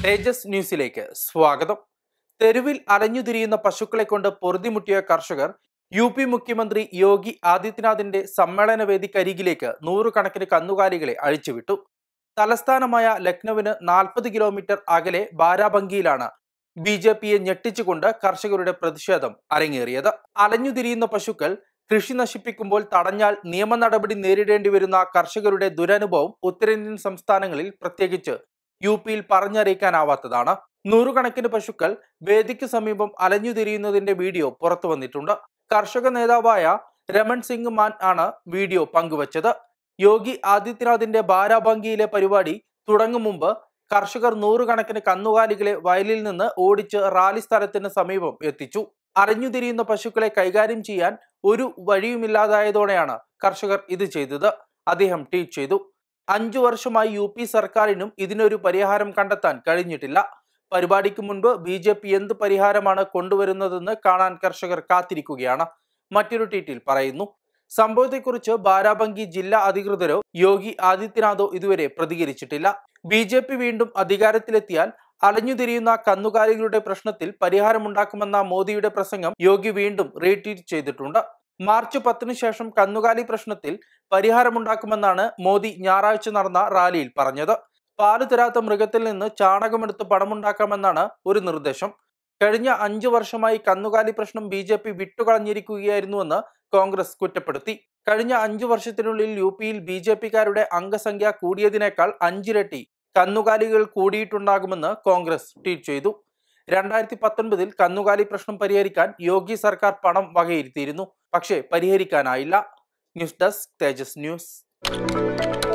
തേജസ് ന്യൂസിലേക്ക് സ്വാഗതം. തെരുവിൽ അലഞ്ഞുതിരിയുന്ന പശുക്കളെ കൊണ്ട് പൊറുതിമുട്ടിയ കർഷകർ യു.പി. മുഖ്യമന്ത്രി യോഗി ആദിത്യനാഥിന്റെ സമ്മേളന വേദിക്കരികിലേക്ക് നൂറുകണക്കിന് കന്നുകാലികളെ അഴിച്ചുവിട്ടു. തലസ്ഥാനമായ ലക്നൌവിന് 40 കിലോമീറ്റർ അകലെ ബാരാബങ്കിയിലാണ് ബി.ജെ.പിയെ ഞെട്ടിച്ചുകൊണ്ട് കർഷകരുടെ പ്രതിഷേധം അരങ്ങേറിയത്. അലഞ്ഞുതിരിയുന്ന പശുക്കൾ കൃഷി നശിപ്പിക്കുമ്പോൾ തടഞ്ഞാൽ നിയമ നടപടി നേരിടേണ്ടി വരുന്ന കർഷകരുടെ ദുരനുഭവം ഉത്തരേന്ത്യൻ സംസ്ഥാനങ്ങളിൽ പ്രത്യേകിച്ച് യു.പിയിൽ പറഞ്ഞറിയിക്കാനാവാത്തതാണ്. നൂറുകണക്കിന് പശുക്കൾ വേദിക്ക് സമീപം അലഞ്ഞുതിരിയുന്നതിന്റെ വീഡിയോ പുറത്തു വന്നിട്ടുണ്ട്. കർഷക നേതാവായ രമൺ സിംഗ് മാൻ ആണ് വീഡിയോ പങ്കുവച്ചത്. യോഗി ആദിത്യനാഥിന്റെ ബാരാബങ്കിയിലെ പരിപാടി തുടങ്ങും മുമ്പ് കർഷകർ നൂറുകണക്കിന് കന്നുകാലികളെ വയലിൽ നിന്ന് ഓടിച്ച് റാലി സ്ഥലത്തിന് സമീപം എത്തിച്ചു. അലഞ്ഞുതിരിയുന്ന പശുക്കളെ കൈകാര്യം ചെയ്യാൻ ഒരു വഴിയുമില്ലാതായതോടെയാണ് കർഷകർ ഇത് ചെയ്തത്. അദ്ദേഹം ട്വീറ്റ് ചെയ്തു. 5 വർഷമായി യു.പി. സർക്കാരിനും ഇതിനൊരു പരിഹാരം കണ്ടെത്താൻ കഴിഞ്ഞിട്ടില്ല. പരിപാടിക്ക് മുൻപ് ബി.ജെ.പി. എന്ത് പരിഹാരമാണ് കൊണ്ടുവരുന്നതെന്ന് കാണാൻ കർഷകർ കാത്തിരിക്കുകയാണ്. മറ്റൊരു ട്വീറ്റിൽ പറയുന്നു. സംഭവത്തെക്കുറിച്ച് ബാരാബങ്കി ജില്ലാ അധികൃതരോ യോഗി ആദിത്യനാഥോ ഇതുവരെ പ്രതികരിച്ചിട്ടില്ല. ബി.ജെ.പി. വീണ്ടും അധികാരത്തിലെത്തിയാൽ അലഞ്ഞുതിരിയുന്ന കന്നുകാലികളുടെ പ്രശ്നത്തിൽ പരിഹാരമുണ്ടാക്കുമെന്ന മോദിയുടെ പ്രസംഗം യോഗി വീണ്ടും റീട്വീറ്റ് ചെയ്തിട്ടുണ്ട്. മാർച്ച് 10 ശേഷം കന്നുകാലി പ്രശ്നത്തിൽ പരിഹാരമുണ്ടാക്കുമെന്നാണ് മോദി ഞായറാഴ്ച നടന്ന റാലിയിൽ പറഞ്ഞത്. പാല് തരാത്ത മൃഗത്തിൽ നിന്ന് ചാണകമെടുത്ത് പണമുണ്ടാക്കാമെന്നാണ് ഒരു നിർദ്ദേശം. കഴിഞ്ഞ 5 വർഷമായി കന്നുകാലി പ്രശ്നം ബി.ജെ.പി. വിട്ടുകളഞ്ഞിരിക്കുകയായിരുന്നുവെന്ന് കോൺഗ്രസ് കുറ്റപ്പെടുത്തി. കഴിഞ്ഞ 5 വർഷത്തിനുള്ളിൽ യു.പിയിൽ ബി.ജെ.പിക്കാരുടെ അംഗസംഖ്യ കൂടിയതിനേക്കാൾ 5 ഇരട്ടി കന്നുകാലികൾ കൂടിയിട്ടുണ്ടാകുമെന്ന് കോൺഗ്രസ് ട്വീറ്റ് ചെയ്തു. 2019 കന്നുകാലി പ്രശ്നം പരിഹരിക്കാൻ യോഗി സർക്കാർ പണം വകയിരുത്തിയിരുന്നു. പക്ഷേ പരിഹരിക്കാനായില്ല. News desk Tejas news.